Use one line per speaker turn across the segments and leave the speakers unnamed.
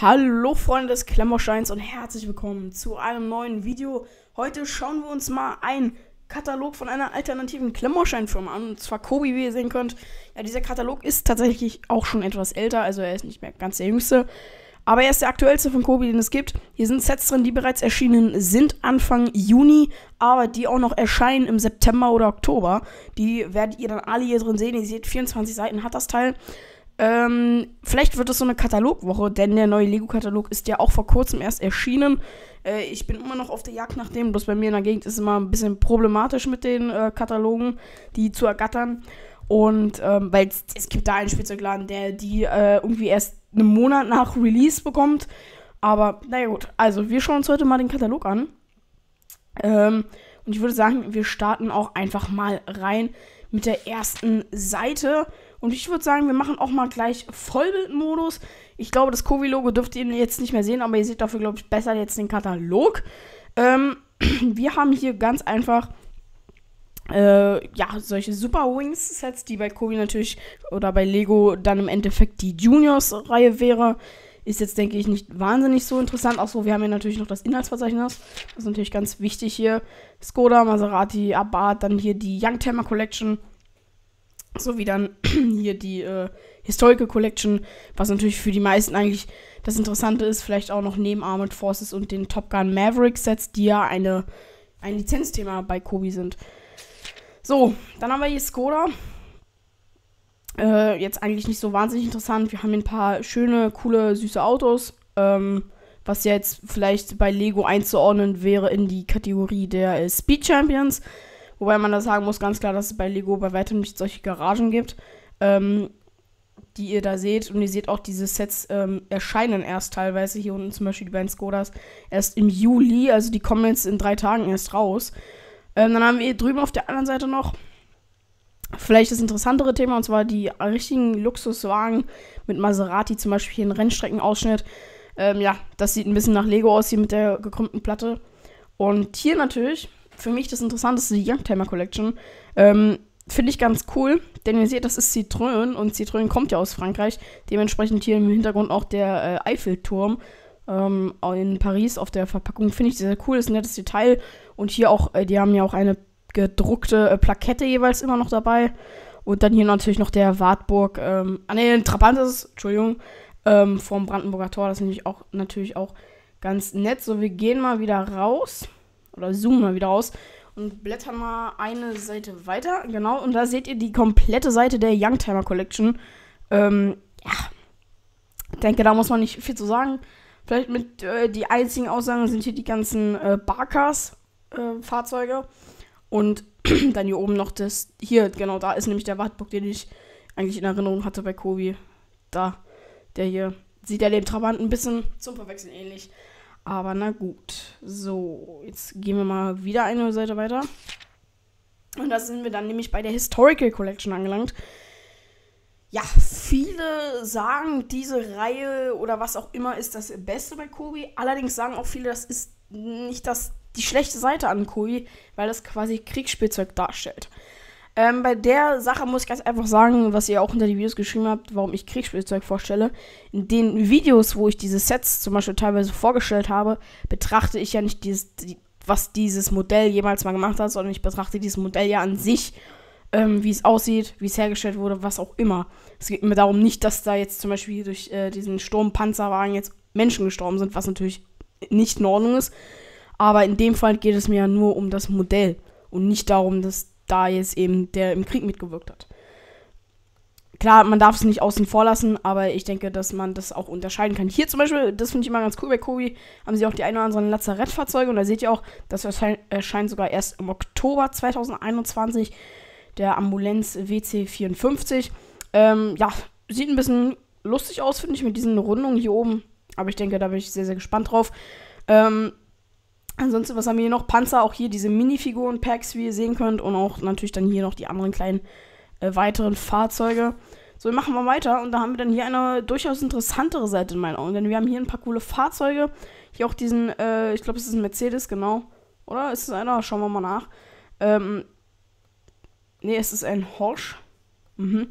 Hallo Freunde des Klemmbausteins und herzlich willkommen zu einem neuen Video. Heute schauen wir uns mal einen Katalog von einer alternativen Klemmbaustein-Firma an, und zwar Kobi, wie ihr sehen könnt. Ja, dieser Katalog ist tatsächlich auch schon etwas älter, also er ist nicht mehr ganz der jüngste, aber er ist der aktuellste von Kobi, den es gibt. Hier sind Sets drin, die bereits erschienen sind Anfang Juni, aber die auch noch erscheinen im September oder Oktober. Die werdet ihr dann alle hier drin sehen. Ihr seht, 24 Seiten hat das Teil. Vielleicht wird es so eine Katalogwoche, denn der neue Lego-Katalog ist ja auch vor kurzem erst erschienen. Ich bin immer noch auf der Jagd nach dem, bloß bei mir in der Gegend ist es immer ein bisschen problematisch mit den Katalogen, die zu ergattern. Und weil es gibt da einen Spielzeugladen, der die irgendwie erst einen Monat nach Release bekommt. Aber naja gut, also wir schauen uns heute mal den Katalog an. Und ich würde sagen, wir starten auch einfach mal rein mit der ersten Seite. Und ich würde sagen, wir machen auch mal gleich Vollbildmodus. Ich glaube, das Kobi-Logo dürft ihr jetzt nicht mehr sehen, aber ihr seht dafür, glaube ich, besser jetzt den Katalog. Wir haben hier ganz einfach solche Super Wings-Sets, die bei Kobi natürlich oder bei Lego dann im Endeffekt die Juniors-Reihe wäre. Ist jetzt, denke ich, nicht wahnsinnig so interessant. Achso, wir haben hier natürlich noch das Inhaltsverzeichnis. Das ist natürlich ganz wichtig hier. Skoda, Maserati, Abarth, dann hier die Youngtimer Collection. Sowie dann hier die Historical Collection, was natürlich für die meisten eigentlich das Interessante ist. Vielleicht auch noch neben Armored Forces und den Top Gun Maverick Sets, die ja ein Lizenzthema bei Kobi sind. So, dann haben wir hier Skoda. Jetzt eigentlich nicht so wahnsinnig interessant. Wir haben hier ein paar schöne, coole, süße Autos. Was ja jetzt vielleicht bei Lego einzuordnen wäre in die Kategorie der Speed Champions. Wobei man da sagen muss, ganz klar, dass es bei Lego bei weitem nicht solche Garagen gibt, die ihr da seht. Und ihr seht auch, diese Sets erscheinen erst teilweise, hier unten zum Beispiel die beiden Skodas, erst im Juli. Also die kommen jetzt in 3 Tagen erst raus. Dann haben wir hier drüben auf der anderen Seite noch vielleicht das interessantere Thema, und zwar die richtigen Luxuswagen mit Maserati, zum Beispiel hier ein Rennstreckenausschnitt. Das sieht ein bisschen nach Lego aus, hier mit der gekrümmten Platte. Und hier natürlich für mich das Interessanteste, die Youngtimer Collection. Finde ich ganz cool, denn ihr seht, das ist Citroën und Citroën kommt ja aus Frankreich. Dementsprechend hier im Hintergrund auch der Eiffelturm in Paris auf der Verpackung. Finde ich sehr cool, ist ein nettes Detail. Und hier auch, die haben ja auch eine gedruckte Plakette jeweils immer noch dabei. Und dann hier natürlich noch der Wartburg, Trabant ist es, Entschuldigung, vom Brandenburger Tor. Das ist natürlich auch ganz nett. So, wir gehen mal wieder raus. Oder zoomen mal wieder raus und blättern mal eine Seite weiter. Genau, und da seht ihr die komplette Seite der Youngtimer Collection. Ich denke, da muss man nicht viel zu sagen. Vielleicht mit die einzigen Aussagen sind hier die ganzen Barkas-Fahrzeuge. Und dann hier oben noch das, hier, genau, da ist nämlich der Wartburg, den ich eigentlich in Erinnerung hatte bei Kobi. Da, der hier, sieht ja dem Trabant ein bisschen zum Verwechseln ähnlich. Aber na gut. So, jetzt gehen wir mal wieder eine Seite weiter. Und da sind wir dann nämlich bei der Historical Collection angelangt. Ja, viele sagen, diese Reihe oder was auch immer ist das Beste bei Kobi. Allerdings sagen auch viele, das ist nicht die schlechte Seite an Kobi, weil das quasi Kriegsspielzeug darstellt. Bei der Sache muss ich ganz einfach sagen, was ihr auch unter die Videos geschrieben habt, warum ich Kriegsspielzeug vorstelle. In den Videos, wo ich diese Sets zum Beispiel teilweise vorgestellt habe, betrachte ich ja nicht was dieses Modell jemals mal gemacht hat, sondern ich betrachte dieses Modell ja an sich, wie es aussieht, wie es hergestellt wurde, was auch immer. Es geht mir darum nicht, dass da jetzt zum Beispiel durch diesen Sturmpanzerwagen jetzt Menschen gestorben sind, was natürlich nicht in Ordnung ist. Aber in dem Fall geht es mir ja nur um das Modell und nicht darum, dass da jetzt eben der im Krieg mitgewirkt hat. Klar, man darf es nicht außen vor lassen, aber ich denke, dass man das auch unterscheiden kann. Hier zum Beispiel, das finde ich immer ganz cool bei Kobi, haben sie auch die ein oder anderen Lazarettfahrzeuge und da seht ihr auch, das erscheint sogar erst im Oktober 2021, der Ambulanz WC54. Sieht ein bisschen lustig aus, finde ich, mit diesen Rundungen hier oben, aber ich denke, da bin ich sehr, sehr gespannt drauf. Ansonsten, was haben wir hier noch? Panzer, auch hier diese Minifiguren-Packs, wie ihr sehen könnt. Und auch natürlich dann hier noch die anderen kleinen weiteren Fahrzeuge. So, wir machen mal weiter. Und da haben wir dann hier eine durchaus interessantere Seite in meinen Augen. Denn wir haben hier ein paar coole Fahrzeuge. Hier auch diesen, ich glaube, es ist ein Mercedes, genau. Oder ist es einer? Schauen wir mal nach. Es ist ein Horsch.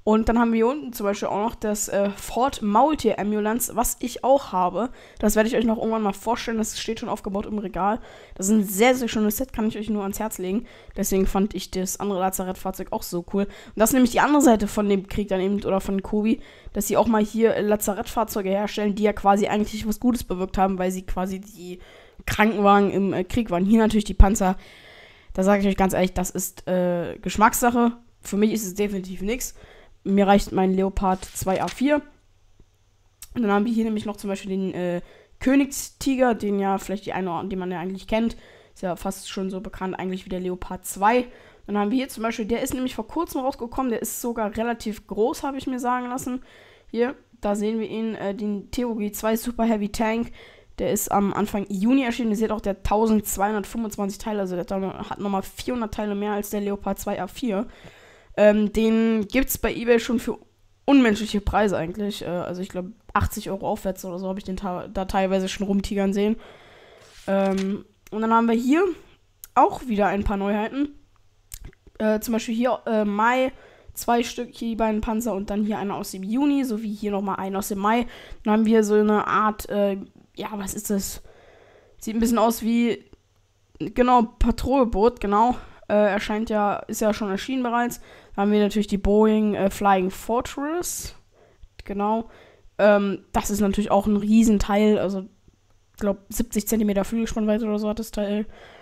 Und dann haben wir hier unten zum Beispiel auch noch das Ford Maultier Ambulance, was ich auch habe. Das werde ich euch noch irgendwann mal vorstellen. Das steht schon aufgebaut im Regal. Das ist ein sehr, sehr schönes Set, kann ich euch nur ans Herz legen. Deswegen fand ich das andere Lazarettfahrzeug auch so cool. Und das ist nämlich die andere Seite von dem Krieg dann eben, oder von Kobi, dass sie auch mal hier Lazarettfahrzeuge herstellen, die ja quasi eigentlich was Gutes bewirkt haben, weil sie quasi die Krankenwagen im Krieg waren. Hier natürlich die Panzer. Da sage ich euch ganz ehrlich, das ist Geschmackssache. Für mich ist es definitiv nichts. Mir reicht mein Leopard 2A4. Und dann haben wir hier nämlich noch zum Beispiel den Königstiger, den ja vielleicht den man ja eigentlich kennt. Ist ja fast schon so bekannt eigentlich wie der Leopard 2. Dann haben wir hier zum Beispiel, der ist nämlich vor kurzem rausgekommen. Der ist sogar relativ groß, habe ich mir sagen lassen. Hier, da sehen wir ihn, den TOG2 Super Heavy Tank. Der ist am Anfang Juni erschienen. Ihr seht auch, der hat 1225 Teile. Also der hat nochmal 400 Teile mehr als der Leopard 2A4. Den gibt es bei eBay schon für unmenschliche Preise eigentlich. Also ich glaube 80 € aufwärts oder so habe ich den da teilweise schon rumtigern sehen. Und dann haben wir hier auch wieder ein paar Neuheiten. Zum Beispiel hier Mai 2 Stück, hier die beiden Panzer und dann hier einer aus dem Juni, sowie hier nochmal einen aus dem Mai. Dann haben wir so eine Art, was ist das? Sieht ein bisschen aus wie, genau, Patrouilleboot, genau. Ist ja schon erschienen bereits. Da haben wir natürlich die Boeing Flying Fortress. Genau. Das ist natürlich auch ein Riesenteil. Also, ich glaube, 70 cm Flügelspannweite oder so hat das Teil.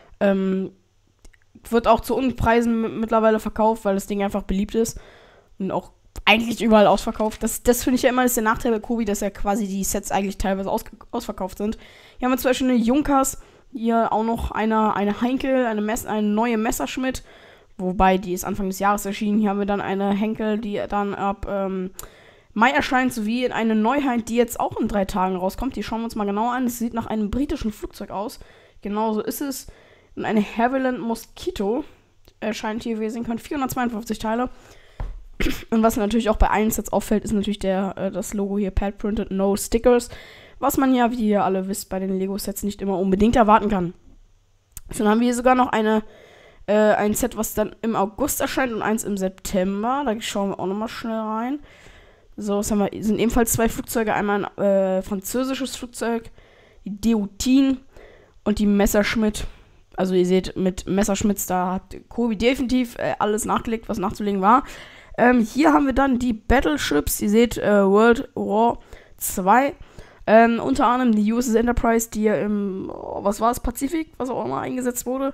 Wird auch zu Unpreisen mittlerweile verkauft, weil das Ding einfach beliebt ist. Und auch eigentlich überall ausverkauft. Das finde ich ja immer, das ist der Nachteil bei Kobi, dass ja quasi die Sets eigentlich teilweise ausverkauft sind. Hier haben wir zum Beispiel eine Junkers. Hier auch noch eine Heinkel, eine neue Messerschmitt, wobei die ist Anfang des Jahres erschienen. Hier haben wir dann eine Henkel, die dann ab Mai erscheint, sowie eine Neuheit, die jetzt auch in 3 Tagen rauskommt. Die schauen wir uns mal genauer an. Es sieht nach einem britischen Flugzeug aus. Genauso ist es. Und eine Havilland Mosquito erscheint hier, wie ihr sehen könnt, 452 Teile. Und was natürlich auch bei allen Sets auffällt, ist natürlich das Logo hier, Pad Printed No Stickers. Was man ja, wie ihr alle wisst, bei den Lego-Sets nicht immer unbedingt erwarten kann. Dann haben wir hier sogar noch ein Set, was dann im August erscheint und eins im September. Da schauen wir auch nochmal schnell rein. So, was haben wir? Sind ebenfalls 2 Flugzeuge. Einmal ein französisches Flugzeug, die Deotin und die Messerschmitt. Also ihr seht, mit Messerschmitts, da hat Kobi definitiv alles nachgelegt, was nachzulegen war. Hier haben wir dann die Battleships. Ihr seht, World War 2. Unter anderem die USS Enterprise, die ja im, Pazifik, was auch immer eingesetzt wurde.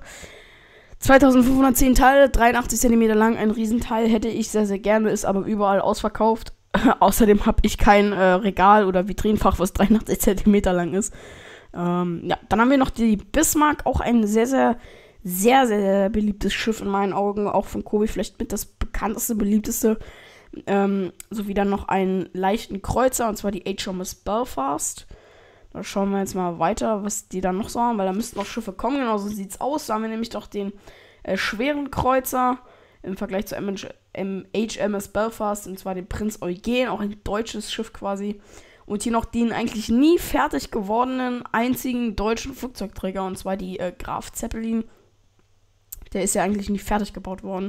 2510 Teile, 83 cm lang, ein Riesenteil, hätte ich sehr, sehr gerne, ist aber überall ausverkauft. Außerdem habe ich kein Regal oder Vitrinenfach, was 83 cm lang ist. Dann haben wir noch die Bismarck, auch ein sehr, sehr, sehr, sehr, sehr beliebtes Schiff in meinen Augen, auch von Kobi vielleicht mit das bekannteste, beliebteste. Sowie dann noch einen leichten Kreuzer, und zwar die HMS Belfast. Da schauen wir jetzt mal weiter, was die dann noch so haben, weil da müssten noch Schiffe kommen. Genau so sieht es aus. Da haben wir nämlich doch den schweren Kreuzer im Vergleich zu HMS Belfast, und zwar den Prinz Eugen, auch ein deutsches Schiff quasi. Und hier noch den eigentlich nie fertig gewordenen einzigen deutschen Flugzeugträger, und zwar die Graf Zeppelin. Der ist ja eigentlich nie fertig gebaut worden.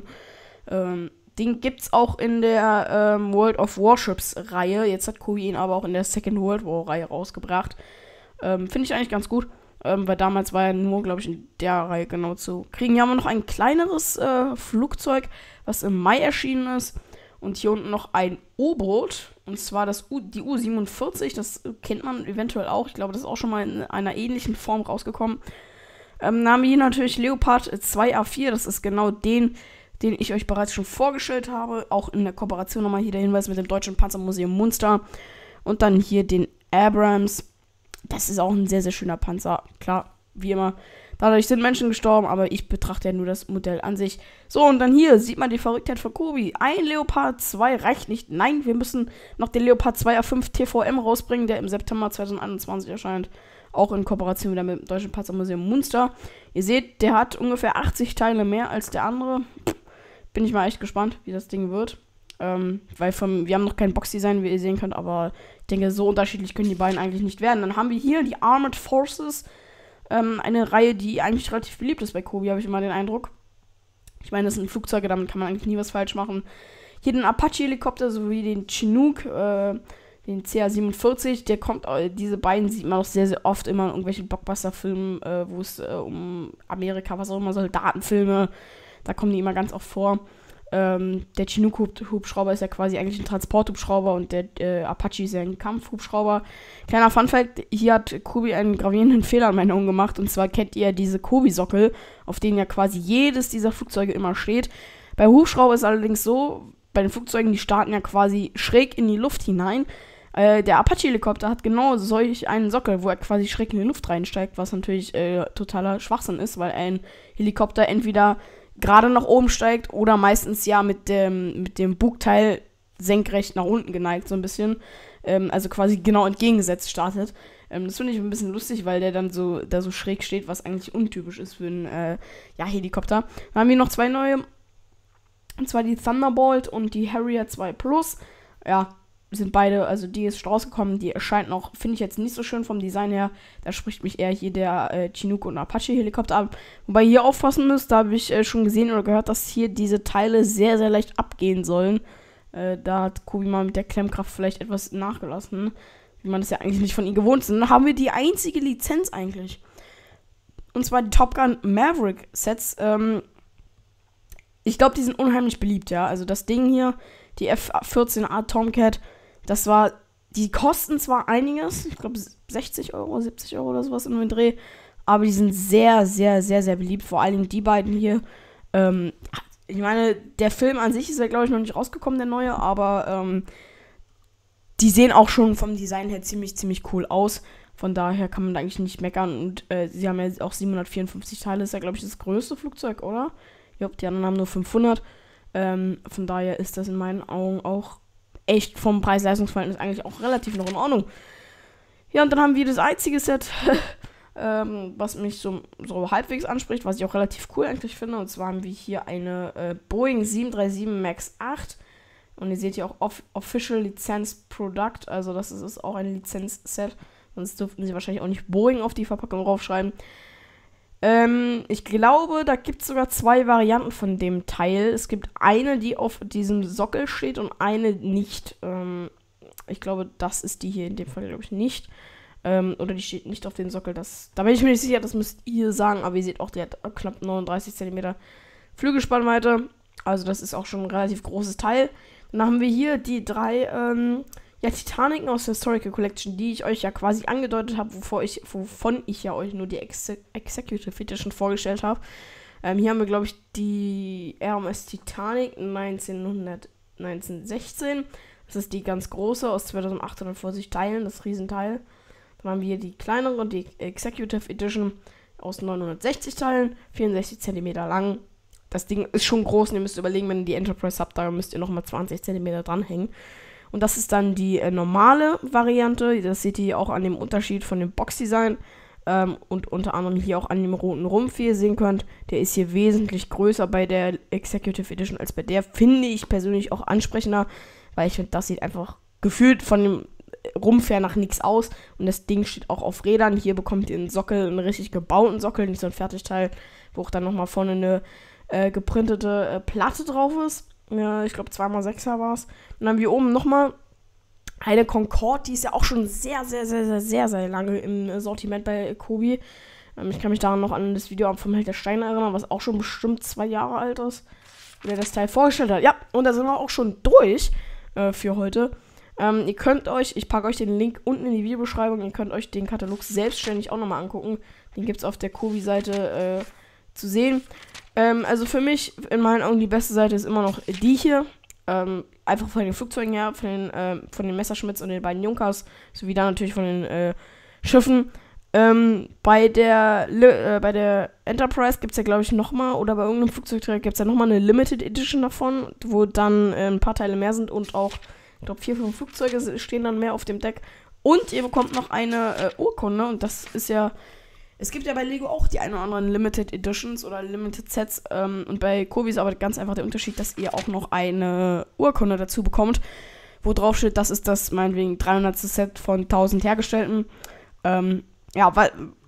Den gibt's auch in der World of Warships Reihe. Jetzt hat Kobi ihn aber auch in der Second World War Reihe rausgebracht. Finde ich eigentlich ganz gut, weil damals war er nur, glaube ich, in der Reihe genau zu kriegen. Hier haben wir noch ein kleineres Flugzeug, was im Mai erschienen ist. Und hier unten noch ein U-Boot, und zwar die U-47. Das kennt man eventuell auch. Ich glaube, das ist auch schon mal in einer ähnlichen Form rausgekommen. Dann haben wir hier natürlich Leopard 2A4. Das ist genau den ich euch bereits schon vorgestellt habe. Auch in der Kooperation nochmal hier der Hinweis mit dem Deutschen Panzermuseum Munster. Und dann hier den Abrams. Das ist auch ein sehr, sehr schöner Panzer. Klar, wie immer. Dadurch sind Menschen gestorben, aber ich betrachte ja nur das Modell an sich. So, und dann hier sieht man die Verrücktheit von Kobi. Ein Leopard 2 reicht nicht. Nein, wir müssen noch den Leopard 2A5 TVM rausbringen, der im September 2021 erscheint. Auch in Kooperation wieder mit dem Deutschen Panzermuseum Munster. Ihr seht, der hat ungefähr 80 Teile mehr als der andere. Bin ich mal echt gespannt, wie das Ding wird. Weil wir haben noch kein Boxdesign, wie ihr sehen könnt, aber ich denke, so unterschiedlich können die beiden eigentlich nicht werden. Dann haben wir hier die Armored Forces. Eine Reihe, die eigentlich relativ beliebt ist bei Kobi, habe ich immer den Eindruck. Ich meine, das sind Flugzeuge, damit kann man eigentlich nie was falsch machen. Hier den Apache-Helikopter sowie den Chinook, den CH-47, der kommt, diese beiden sieht man auch sehr, sehr oft immer in irgendwelchen Blockbuster-Filmen, wo es um Amerika, was auch immer, Soldatenfilme, da kommen die immer ganz oft vor. Der Chinook-Hubschrauber ist ja quasi eigentlich ein Transporthubschrauber und der Apache ist ja ein Kampfhubschrauber. Kleiner Funfact, hier hat Kobi einen gravierenden Fehler in meinen Augen gemacht, und zwar kennt ihr diese Kobi-Sockel, auf denen ja quasi jedes dieser Flugzeuge immer steht. Bei Hubschrauber ist es allerdings so, bei den Flugzeugen, die starten ja quasi schräg in die Luft hinein. Der Apache-Helikopter hat genau solch einen Sockel, wo er quasi schräg in die Luft reinsteigt, was natürlich totaler Schwachsinn ist, weil ein Helikopter entweder gerade nach oben steigt oder meistens ja mit dem Bugteil senkrecht nach unten geneigt, so ein bisschen. Also quasi genau entgegengesetzt startet. Das finde ich ein bisschen lustig, weil der dann da so schräg steht, was eigentlich untypisch ist für einen Helikopter. Dann haben wir noch zwei neue, und zwar die Thunderbolt und die Harrier 2 Plus. Ja, sind beide, also die ist rausgekommen, die erscheint noch, finde ich jetzt nicht so schön vom Design her. Da spricht mich eher hier der Chinook und Apache Helikopter ab. Wobei ihr hier aufpassen müsst, da habe ich schon gesehen oder gehört, dass hier diese Teile sehr, sehr leicht abgehen sollen. Da hat Kobi mal mit der Klemmkraft vielleicht etwas nachgelassen, wie man das ja eigentlich nicht von ihm gewohnt ist. Und dann haben wir die einzige Lizenz eigentlich. Und zwar die Top Gun Maverick Sets. Ich glaube, die sind unheimlich beliebt, ja. Also das Ding hier, die F-14A Tomcat, die kosten zwar einiges, ich glaube 60 Euro, 70 Euro oder sowas in dem Dreh, aber die sind sehr, sehr, sehr, sehr beliebt, vor allem die beiden hier. Ich meine, der Film an sich ist ja, glaube ich, noch nicht rausgekommen, der neue, aber die sehen auch schon vom Design her ziemlich, ziemlich cool aus. Von daher kann man da eigentlich nicht meckern, und sie haben ja auch 754 Teile, ist ja, glaube ich, das größte Flugzeug, oder? Ja, die anderen haben nur 500. Von daher ist das in meinen Augen auch echt vom Preis-Leistungs-Verhältnis eigentlich auch relativ noch in Ordnung. Ja, und dann haben wir das einzige Set, was mich so halbwegs anspricht, was ich auch relativ cool eigentlich finde. Und zwar haben wir hier eine Boeing 737 MAX 8. Und ihr seht hier auch Official License Product. Also das ist auch ein Lizenz-Set. Sonst dürften sie wahrscheinlich auch nicht Boeing auf die Verpackung draufschreiben. Ich glaube, da gibt es sogar zwei Varianten von dem Teil. Es gibt eine, die auf diesem Sockel steht, und eine nicht. Ich glaube, das ist die hier in dem Fall, glaube ich, nicht. Oder die steht nicht auf dem Sockel. Da bin ich mir nicht sicher, das müsst ihr sagen. Aber ihr seht auch, die hat knapp 39 cm Flügelspannweite. Also das ist auch schon ein relativ großes Teil. Dann haben wir hier die drei Titanic aus der Historical Collection, die ich euch ja quasi angedeutet habe, wovon ich ja euch nur die Executive Edition vorgestellt habe. Hier haben wir, glaube ich, die RMS Titanic 1916. Das ist die ganz große aus 2840 Teilen, das Riesenteil. Dann haben wir hier die kleinere und die Executive Edition aus 960 Teilen, 64 cm lang. Das Ding ist schon groß, und ihr müsst überlegen, wenn ihr die Enterprise habt, da müsst ihr nochmal 20 cm dranhängen. Und das ist dann die normale Variante. Das seht ihr auch an dem Unterschied von dem Boxdesign. Und unter anderem hier auch an dem roten Rumpf, wie ihr sehen könnt. Der ist hier wesentlich größer bei der Executive Edition als bei der. Finde ich persönlich auch ansprechender, weil ich finde, das sieht einfach gefühlt von dem Rumpf her nach nichts aus. Und das Ding steht auch auf Rädern. Hier bekommt ihr einen Sockel, einen richtig gebauten Sockel, nicht so ein Fertigteil, wo auch dann nochmal vorne eine geprintete Platte drauf ist. Ja, ich glaube 2x6er war es. Dann haben wir oben nochmal eine Concorde, die ist ja auch schon sehr, sehr, sehr, sehr, sehr, sehr lange im Sortiment bei Kobi. Ich kann mich daran noch an das Video vom Held der Steine erinnern, was auch schon bestimmt 2 Jahre alt ist, wo der das Teil vorgestellt hat. Ja, und da sind wir auch schon durch für heute. Ihr könnt euch, ich packe euch den Link unten in die Videobeschreibung, ihr könnt euch den Katalog selbstständig auch nochmal angucken. Den gibt es auf der Kobi-Seite zu sehen. Also für mich, in meinen Augen, die beste Seite ist immer noch die hier. Einfach von den Flugzeugen her, von den Messerschmitts und den beiden Junkers, sowie dann natürlich von den Schiffen. Bei der Enterprise gibt es ja, glaube ich, nochmal, oder bei irgendeinem Flugzeugträger gibt es ja nochmal eine Limited Edition davon, wo dann ein paar Teile mehr sind und auch, ich glaube, 4, 5 Flugzeuge stehen dann mehr auf dem Deck. Und ihr bekommt noch eine Urkunde, und das ist ja. Es gibt ja bei Lego auch die ein oder anderen Limited Editions oder Limited Sets. Und bei Kobi ist aber ganz einfach der Unterschied, dass ihr auch noch eine Urkunde dazu bekommt, wo drauf steht, das ist das meinetwegen 300. Set von 1000 hergestellten. Ja, weil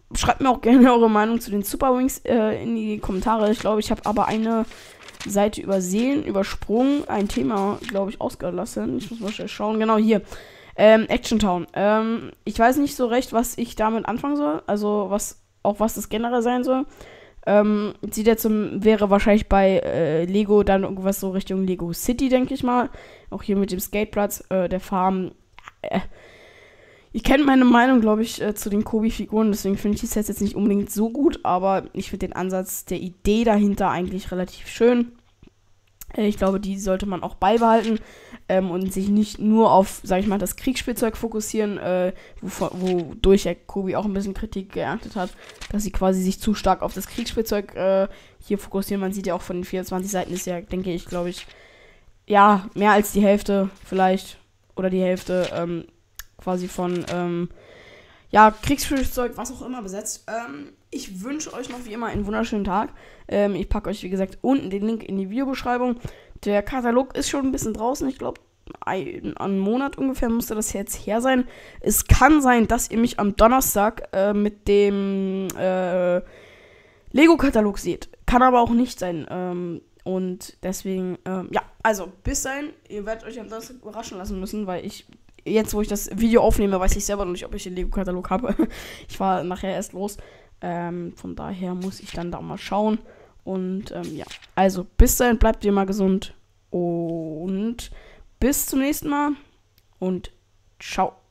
schreibt mir auch gerne eure Meinung zu den Super Wings in die Kommentare. Ich glaube, ich habe aber eine Seite übersprungen, ein Thema, glaube ich, ausgelassen. Ich muss mal schnell schauen. Genau, hier. Action Town. Ich weiß nicht so recht, was ich damit anfangen soll. Also, was das generell sein soll. Sieht jetzt wäre wahrscheinlich bei Lego dann irgendwas so Richtung Lego City, denke ich mal. Auch hier mit dem Skateplatz, der Farm. Ich kenne meine Meinung, glaube ich, zu den Kobi-Figuren, deswegen finde ich die Sets jetzt nicht unbedingt so gut, aber ich finde den Ansatz der Idee dahinter eigentlich relativ schön. Ich glaube, die sollte man auch beibehalten und sich nicht nur auf, sag ich mal, das Kriegsspielzeug fokussieren, wodurch ja Kobi auch ein bisschen Kritik geerntet hat, dass sie quasi sich zu stark auf das Kriegsspielzeug hier fokussieren. Man sieht ja auch von den 24 Seiten ist ja, denke ich, glaube ich, ja, mehr als die Hälfte vielleicht oder die Hälfte quasi von Kriegsspielzeug, was auch immer besetzt. Ich wünsche euch noch wie immer einen wunderschönen Tag. Ich packe euch, wie gesagt, unten den Link in die Videobeschreibung. Der Katalog ist schon ein bisschen draußen. Ich glaube, einen Monat ungefähr müsste das jetzt her sein. Es kann sein, dass ihr mich am Donnerstag mit dem Lego-Katalog seht. Kann aber auch nicht sein. Und deswegen, also bis dahin. Ihr werdet euch am Donnerstag überraschen lassen müssen, weil jetzt, wo ich das Video aufnehme, weiß ich selber noch nicht, ob ich den Lego-Katalog habe. Ich war nachher erst los. Von daher muss ich dann da mal schauen. Und also bis dahin, bleibt ihr mal gesund. Und bis zum nächsten Mal. Und ciao.